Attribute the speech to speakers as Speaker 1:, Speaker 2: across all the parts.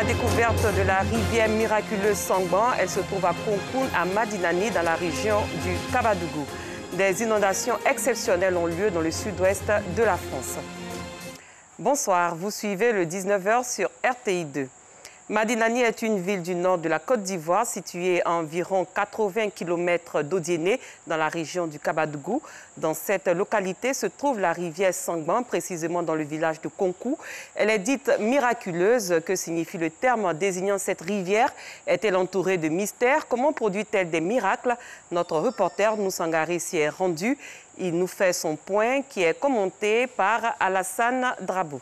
Speaker 1: la découverte de la rivière miraculeuse Sangban. Elle se trouve à Konkoun, à Madinani, dans la région du Kabadougou. Des inondations exceptionnelles ont lieu dans le sud-ouest de la France. Bonsoir, vous suivez le 19h sur RTI 2. Madinani est une ville du nord de la Côte d'Ivoire, située à environ 80 km d'Odiéné, dans la région du Kabadougou. Dans cette localité se trouve la rivière Sangban, précisément dans le village de Konkou. Elle est dite miraculeuse. Que signifie le terme désignant cette rivière? Est-elle entourée de mystères? Comment produit-elle des miracles? Notre reporter Noussangari s'y est rendu. Il nous fait son point qui est commenté par Alassane Drabou.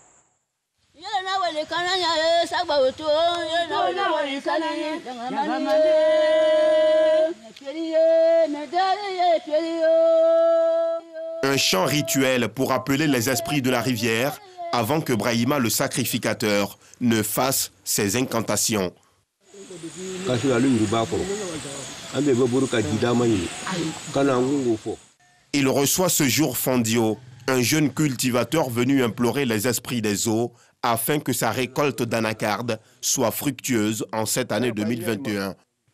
Speaker 2: Un chant rituel pour appeler les esprits de la rivière avant que Brahima le sacrificateur ne fasse ses incantations. Il reçoit ce jour Fondio, un jeune cultivateur venu implorer les esprits des eaux afin que sa récolte d'anacarde soit fructueuse en cette année 2021.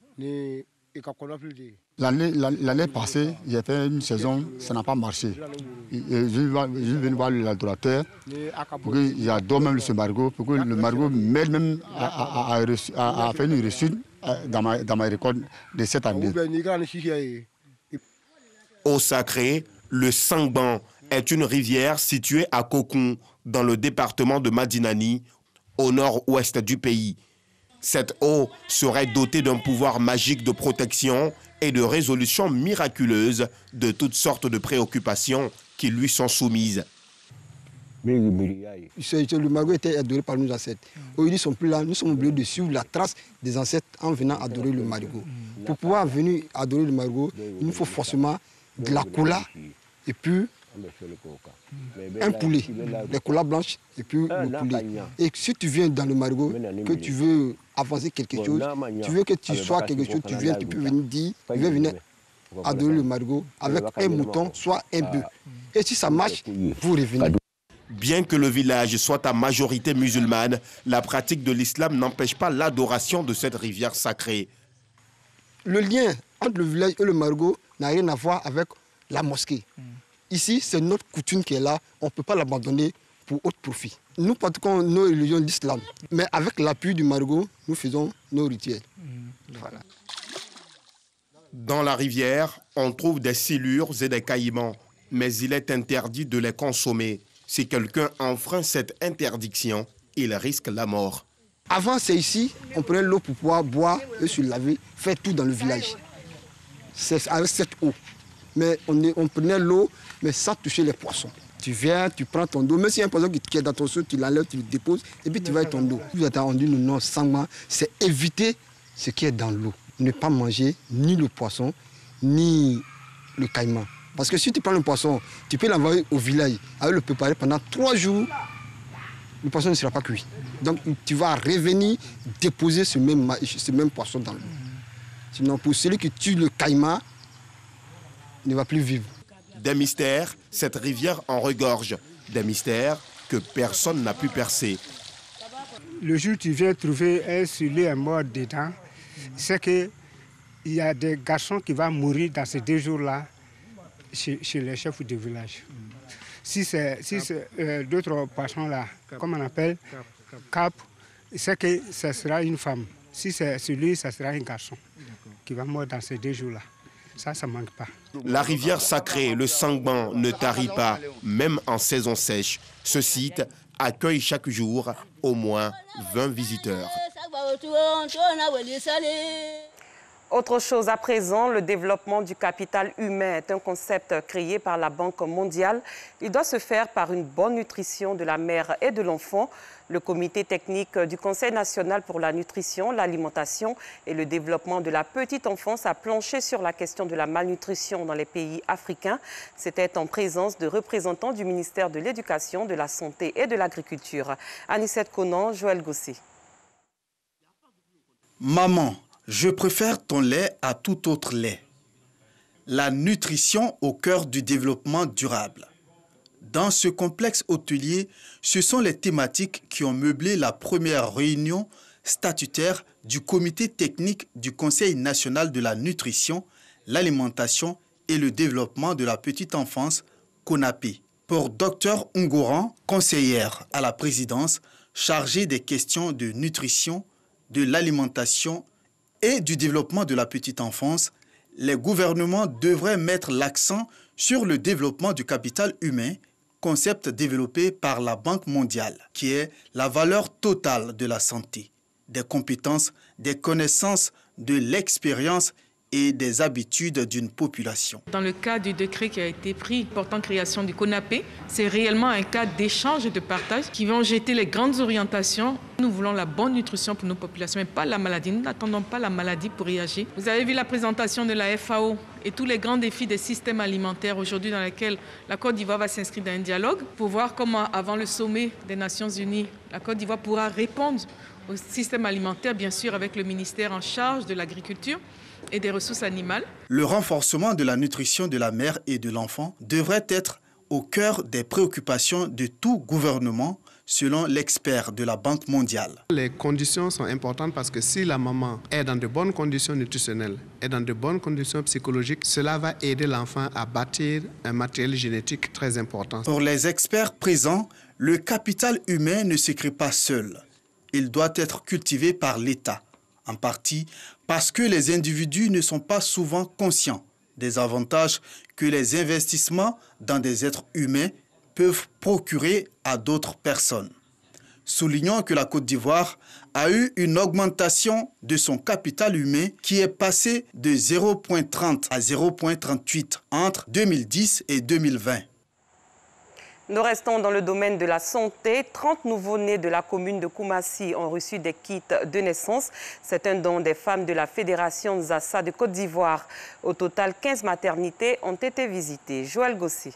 Speaker 3: L'année passée, j'ai fait une saison, ça n'a pas marché. Je suis venu voir l'adorateur pour qu'il adore même ce margot, pour que le margot m'aide même à faire une réussite dans ma récolte de cette année.
Speaker 2: Au sacré, le Sangban est une rivière située à Kokon, dans le département de Madinani, au nord-ouest du pays. Cette eau serait dotée d'un pouvoir magique de protection et de résolution miraculeuse de toutes sortes de préoccupations qui lui sont soumises.
Speaker 4: Le margot était adoré par nos ancêtres. Aujourd'hui, ils ne sont plus là. Nous sommes obligés de suivre la trace des ancêtres en venant adorer le margot. Pour pouvoir venir adorer le margot, il nous faut forcément de la cola et puis un poulet, des colas blanches et puis le poulet. Et si tu viens dans le margot, que tu veux avancer quelque chose, tu veux que tu sois quelque chose, tu peux venir dire, tu veux venir adorer le margot avec un mouton, soit un bœuf. Et si ça marche, vous revenez.
Speaker 2: Bien que le village soit à majorité musulmane, la pratique de l'islam n'empêche pas l'adoration de cette rivière sacrée.
Speaker 4: Le lien entre le village et le margot n'a rien à voir avec la mosquée. Ici, c'est notre coutume qui est là. On ne peut pas l'abandonner pour autre profit. Nous pratiquons nos religions d'islam. Mais avec l'appui du margot, nous faisons nos rituels. Voilà.
Speaker 2: Dans la rivière, on trouve des silures et des caïmans. Mais il est interdit de les consommer. Si quelqu'un enfreint cette interdiction, il risque la mort.
Speaker 4: Avant, c'est ici, on prenait l'eau pour pouvoir boire et se laver, faire tout dans le village. C'est avec cette eau. Mais on prenait l'eau, mais sans toucher les poissons. Tu viens, tu prends ton dos, même s'il y a un poisson qui est dans ton seau, tu l'enlèves, tu le déposes, et puis tu vas avec ton dos. Vous avez entendu le nom Sangban, c'est éviter ce qui est dans l'eau. Ne pas manger ni le poisson, ni le caïman. Parce que si tu prends le poisson, tu peux l'envoyer au village, avec le préparer pendant 3 jours, le poisson ne sera pas cuit. Donc tu vas revenir déposer ce même poisson dans l'eau. Sinon, pour celui qui tue le caïman, ne va plus vivre.
Speaker 2: Des mystères, cette rivière en regorge. Des mystères que personne n'a pu percer.
Speaker 5: Le jour où tu viens trouver un soulier mort dedans, c'est qu'il y a des garçons qui vont mourir dans ces 2 jours-là chez les chefs du village. Si c'est d'autres poissons-là, comme on appelle, cap, c'est que ce sera une femme. Si c'est celui, ce sera un garçon qui va mourir dans ces 2 jours-là. Ça ne manque pas.
Speaker 2: La rivière sacrée, le Sangban, ne tarit pas, même en saison sèche. Ce site accueille chaque jour au moins 20 visiteurs.
Speaker 1: Autre chose à présent, le développement du capital humain est un concept créé par la Banque mondiale. Il doit se faire par une bonne nutrition de la mère et de l'enfant. Le comité technique du Conseil national pour la nutrition, l'alimentation et le développement de la petite enfance a planché sur la question de la malnutrition dans les pays africains. C'était en présence de représentants du ministère de l'Éducation, de la Santé et de l'Agriculture. Anicette Conan, Joël Gossé.
Speaker 6: Maman, je préfère ton lait à tout autre lait. La nutrition au cœur du développement durable. Dans ce complexe hôtelier, ce sont les thématiques qui ont meublé la première réunion statutaire du comité technique du Conseil national de la nutrition, l'alimentation et le développement de la petite enfance, CONAPE. Pour Dr Ungoran, conseillère à la présidence, chargée des questions de nutrition, de l'alimentation et du développement de la petite enfance, les gouvernements devraient mettre l'accent sur le développement du capital humain, concept développé par la Banque mondiale, qui est la valeur totale de la santé, des compétences, des connaissances, de l'expérience et des habitudes d'une population.
Speaker 7: Dans le cadre du décret qui a été pris portant création du CONAPE, c'est réellement un cadre d'échange et de partage qui vont jeter les grandes orientations. Nous voulons la bonne nutrition pour nos populations, mais pas la maladie. Nous n'attendons pas la maladie pour y agir. Vous avez vu la présentation de la FAO et tous les grands défis des systèmes alimentaires aujourd'hui dans lesquels la Côte d'Ivoire va s'inscrire dans un dialogue pour voir comment, avant le sommet des Nations Unies, la Côte d'Ivoire pourra répondre au système alimentaire, bien sûr, avec le ministère en charge de l'agriculture et des ressources animales.
Speaker 6: Le renforcement de la nutrition de la mère et de l'enfant devrait être au cœur des préoccupations de tout gouvernement, selon l'expert de la Banque mondiale.
Speaker 8: Les conditions sont importantes parce que si la maman est dans de bonnes conditions nutritionnelles et dans de bonnes conditions psychologiques, cela va aider l'enfant à bâtir un matériel génétique très important.
Speaker 6: Pour les experts présents, le capital humain ne se crée pas seul. Il doit être cultivé par l'État, en partie parce que les individus ne sont pas souvent conscients des avantages que les investissements dans des êtres humains peuvent procurer à d'autres personnes. Soulignons que la Côte d'Ivoire a eu une augmentation de son capital humain qui est passé de 0,30 à 0,38 entre 2010 et 2020.
Speaker 1: Nous restons dans le domaine de la santé. 30 nouveau-nés de la commune de Koumassi ont reçu des kits de naissance. C'est un don des femmes de la Fédération Nzassa de Côte d'Ivoire. Au total, 15 maternités ont été visitées. Joël Gossi.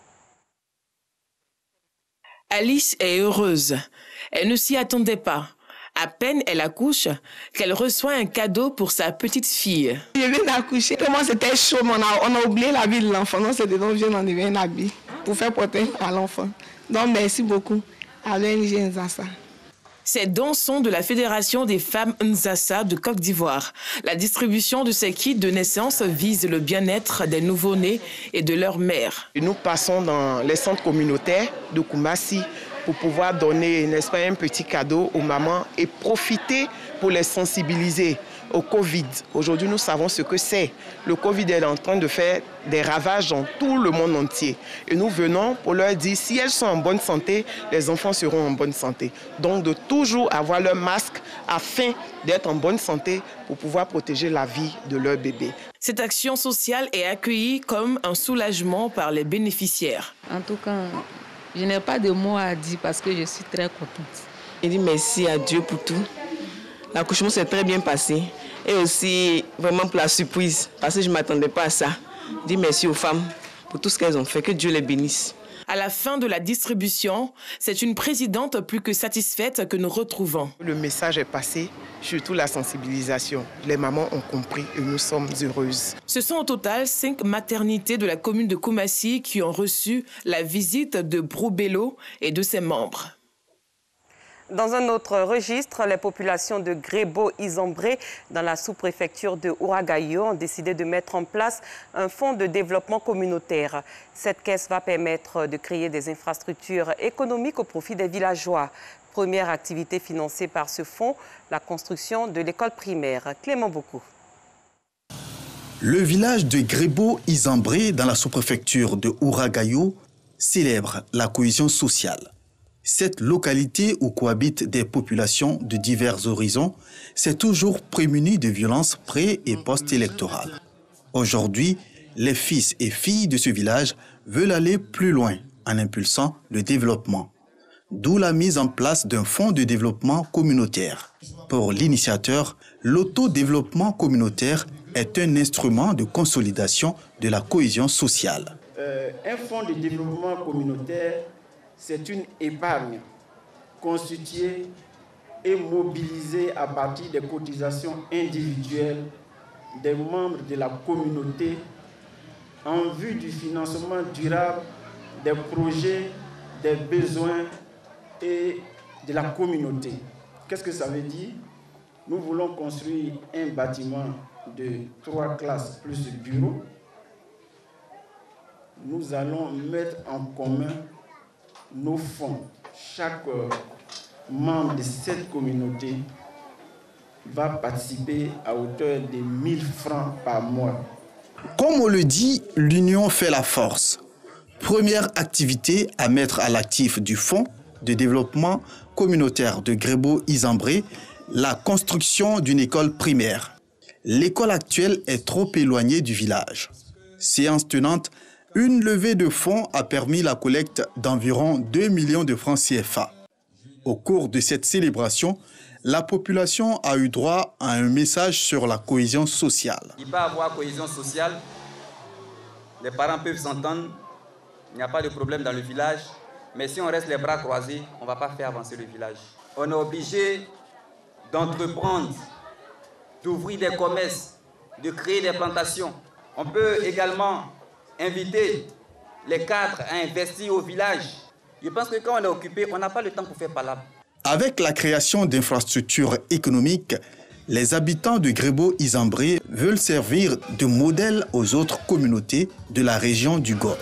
Speaker 9: Alice est heureuse. Elle ne s'y attendait pas. À peine elle accouche qu'elle reçoit un cadeau pour sa petite fille.
Speaker 10: Je viens d'accoucher. Comment c'était chaud, on a oublié l'habit de l'enfant. Donc c'est dedans que je viens d'enlever un habit pour faire porter à l'enfant. Donc merci beaucoup à l'ONG Nzassa.
Speaker 9: Ces dons sont de la Fédération des femmes Nzassa de Côte d'Ivoire. La distribution de ces kits de naissance vise le bien-être des nouveau-nés et de leur mère.
Speaker 11: Nous passons dans les centres communautaires de Koumassi pour pouvoir donner, n'est-ce pas, un petit cadeau aux mamans et profiter pour les sensibiliser au Covid. Aujourd'hui, nous savons ce que c'est. Le Covid est en train de faire des ravages dans tout le monde entier. Et nous venons pour leur dire, si elles sont en bonne santé, les enfants seront en bonne santé. Donc, de toujours avoir leur masque afin d'être en bonne santé pour pouvoir protéger la vie de leur bébé.
Speaker 9: Cette action sociale est accueillie comme un soulagement par les bénéficiaires.
Speaker 12: En tout cas, je n'ai pas de mots à dire parce que je suis très contente.
Speaker 13: Je dis merci à Dieu pour tout. L'accouchement s'est très bien passé. Et aussi, vraiment pour la surprise, parce que je ne m'attendais pas à ça. Je dis merci aux femmes pour tout ce qu'elles ont fait. Que Dieu les bénisse.
Speaker 9: À la fin de la distribution, c'est une présidente plus que satisfaite que nous retrouvons.
Speaker 11: Le message est passé, surtout la sensibilisation. Les mamans ont compris et nous sommes heureuses.
Speaker 9: Ce sont au total 5 maternités de la commune de Koumassi qui ont reçu la visite de Broubello et de ses membres.
Speaker 1: Dans un autre registre, les populations de Grébo-Izambré, dans la sous-préfecture de Ouragayo, ont décidé de mettre en place un fonds de développement communautaire. Cette caisse va permettre de créer des infrastructures économiques au profit des villageois. Première activité financée par ce fonds, la construction de l'école primaire. Clément Beaucoup.
Speaker 6: Le village de Grébo-Izambré, dans la sous-préfecture de Ouragayo, célèbre la cohésion sociale. Cette localité où cohabitent des populations de divers horizons s'est toujours prémunie de violences pré- et post-électorales. Aujourd'hui, les fils et filles de ce village veulent aller plus loin en impulsant le développement. D'où la mise en place d'un fonds de développement communautaire. Pour l'initiateur, l'autodéveloppement communautaire est un instrument de consolidation de la cohésion sociale.
Speaker 14: Un fonds de développement communautaire, c'est une épargne constituée et mobilisée à partir des cotisations individuelles des membres de la communauté en vue du financement durable des projets, des besoins et de la communauté. Qu'est-ce que ça veut dire? Nous voulons construire un bâtiment de 3 classes plus bureaux. Nous allons mettre en commun nos fonds. Chaque membre de cette communauté va participer à hauteur de 1 000 francs par mois.
Speaker 6: Comme on le dit, l'union fait la force. Première activité à mettre à l'actif du Fonds de développement communautaire de Grebo-Izambré, la construction d'une école primaire. L'école actuelle est trop éloignée du village. Séance tenante, une levée de fonds a permis la collecte d'environ 2 millions de francs CFA. Au cours de cette célébration, la population a eu droit à un message sur la cohésion sociale.
Speaker 15: Il peut y avoir cohésion sociale, les parents peuvent s'entendre, il n'y a pas de problème dans le village, mais si on reste les bras croisés, on ne va pas faire avancer le village. On est obligé d'entreprendre, d'ouvrir des commerces, de créer des plantations. On peut également inviter les cadres à investir au village. Je pense que quand on est occupé, on n'a pas le temps pour faire palabre.
Speaker 6: Avec la création d'infrastructures économiques, les habitants de Grebo-Izambré veulent servir de modèle aux autres communautés de la région du Gor.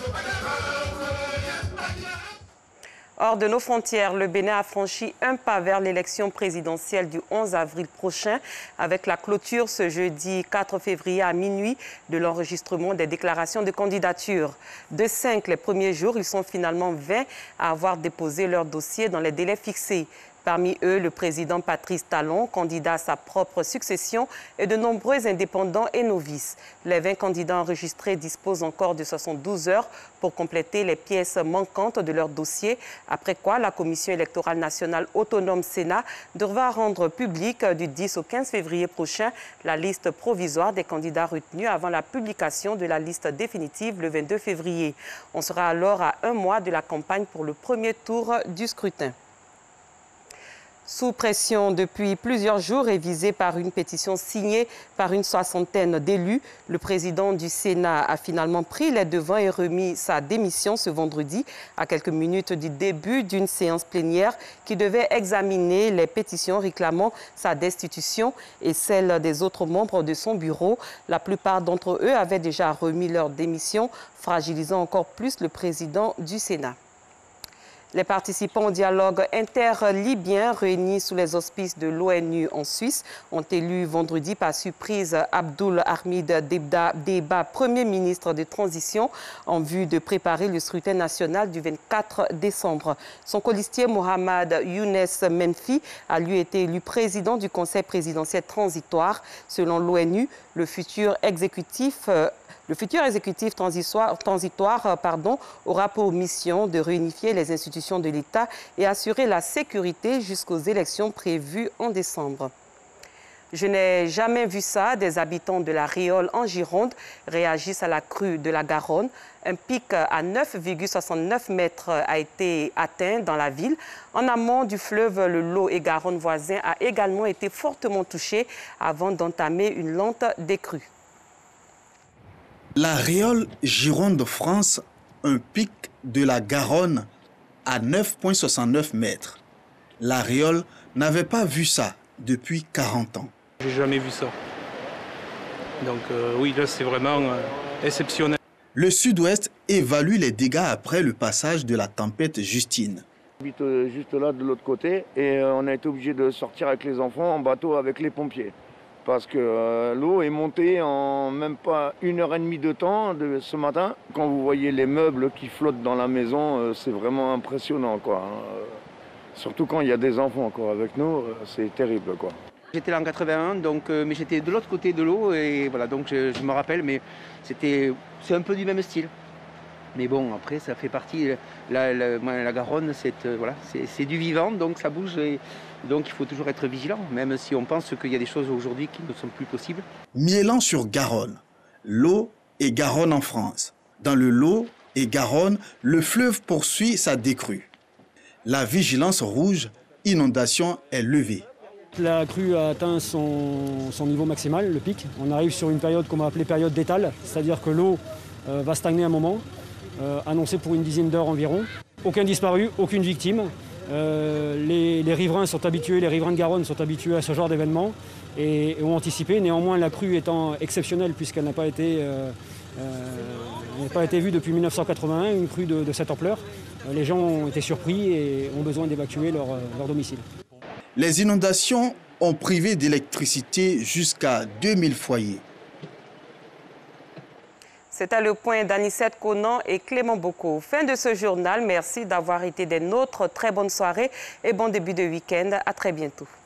Speaker 1: Hors de nos frontières, le Bénin a franchi un pas vers l'élection présidentielle du 11 avril prochain avec la clôture ce jeudi 4 février à minuit de l'enregistrement des déclarations de candidature. De 5 les premiers jours, ils sont finalement 20 à avoir déposé leur dossier dans les délais fixés. Parmi eux, le président Patrice Talon, candidat à sa propre succession, et de nombreux indépendants et novices. Les 20 candidats enregistrés disposent encore de 72 heures pour compléter les pièces manquantes de leur dossier, après quoi la Commission électorale nationale autonome Sénat devra rendre publique du 10 au 15 février prochain la liste provisoire des candidats retenus avant la publication de la liste définitive le 22 février. On sera alors à 1 mois de la campagne pour le premier tour du scrutin. Sous pression depuis plusieurs jours et visé par une pétition signée par une 60aine d'élus, le président du Sénat a finalement pris les devants et remis sa démission ce vendredi, à quelques minutes du début d'une séance plénière qui devait examiner les pétitions réclamant sa destitution et celles des autres membres de son bureau. La plupart d'entre eux avaient déjà remis leur démission, fragilisant encore plus le président du Sénat. Les participants au dialogue interlibyen réunis sous les auspices de l'ONU en Suisse ont élu vendredi par surprise Abdoul Hamid Deba, Premier ministre de transition, en vue de préparer le scrutin national du 24 décembre. Son colistier Mohamed Younes Menfi a lui été élu président du Conseil présidentiel transitoire. Selon l'ONU, le futur exécutif transitoire aura pour mission de réunifier les institutions de l'État et assurer la sécurité jusqu'aux élections prévues en décembre. Je n'ai jamais vu ça. Des habitants de la Réole en Gironde réagissent à la crue de la Garonne. Un pic à 9,69 mètres a été atteint dans la ville. En amont du fleuve, le Lot et Garonne voisin a également été fortement touché avant d'entamer une lente décrue.
Speaker 6: La Réole Gironde France, un pic de la Garonne à 9,69 mètres. La Réole n'avait pas vu ça depuis 40 ans.
Speaker 16: J'ai jamais vu ça. Donc oui, là c'est vraiment exceptionnel.
Speaker 6: Le Sud-Ouest évalue les dégâts après le passage de la tempête Justine.
Speaker 17: J'habite juste là de l'autre côté et on a été obligé de sortir avec les enfants en bateau avec les pompiers. Parce que l'eau est montée en même pas 1h30 de temps ce matin. Quand vous voyez les meubles qui flottent dans la maison, c'est vraiment impressionnant, quoi. Surtout quand il y a des enfants avec nous, c'est terrible, quoi.
Speaker 18: J'étais là en 81, donc, mais j'étais de l'autre côté de l'eau et voilà, donc je me rappelle, mais c'est un peu du même style. Mais bon, après, ça fait partie, la Garonne, c'est du vivant, donc ça bouge. Donc il faut toujours être vigilant, même si on pense qu'il y a des choses aujourd'hui qui ne sont plus possibles.
Speaker 6: Miélan-sur-Garonne, Lot et Garonne en France. Dans le Lot et Garonne, le fleuve poursuit sa décrue. La vigilance rouge, inondation, est levée.
Speaker 19: La crue a atteint son niveau maximal, le pic. On arrive sur une période qu'on va appeler période d'étale, c'est-à-dire que l'eau va stagner un moment. annoncé pour une dizaine d'heures environ. Aucun disparu, aucune victime. Les riverains sont habitués, les riverains de Garonne sont habitués à ce genre d'événement et ont anticipé. Néanmoins, la crue étant exceptionnelle puisqu'elle n'a pas été vue depuis 1981, une crue de cette ampleur. Les gens ont été surpris et ont besoin d'évacuer leur domicile.
Speaker 6: Les inondations ont privé d'électricité jusqu'à 2000 foyers.
Speaker 1: C'était le point d'Anicette Conan et Clément Bocco. Fin de ce journal. Merci d'avoir été des nôtres. Très bonne soirée et bon début de week-end. À très bientôt.